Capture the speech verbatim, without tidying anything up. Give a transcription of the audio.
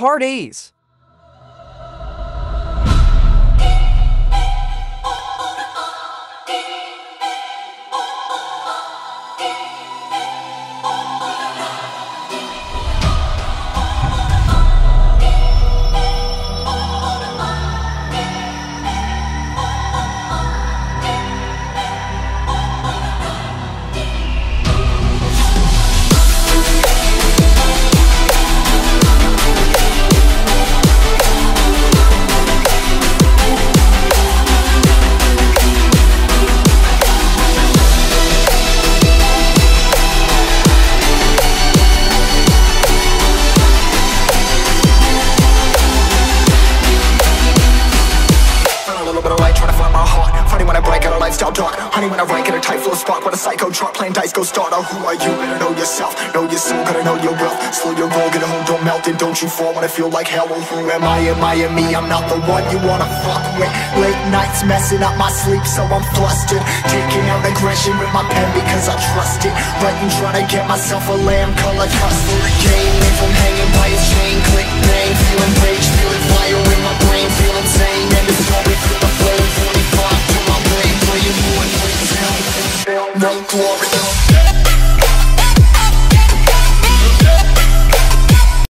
HardDays. Dark, honey, when I rank in a tight flow spot with a psycho drop, playing dice, go start out. Who are you? Better know yourself, know your soul, gotta know your wealth. Slow your roll, get a home, don't melt, and don't you fall when I feel like hell. Well, who am I? Am I M E? I'm not the one you wanna fuck with. Late nights messing up my sleep, so I'm flustered. Taking out aggression with my pen because I trust it. Writing, trying to get myself a lamb color custard. Game if I'm hanging by his chain, click bang, feeling rage, feeling fire in my brain, feeling sane, and it's going through the flame, forty-five to my brain, playing more and playing down, no glory.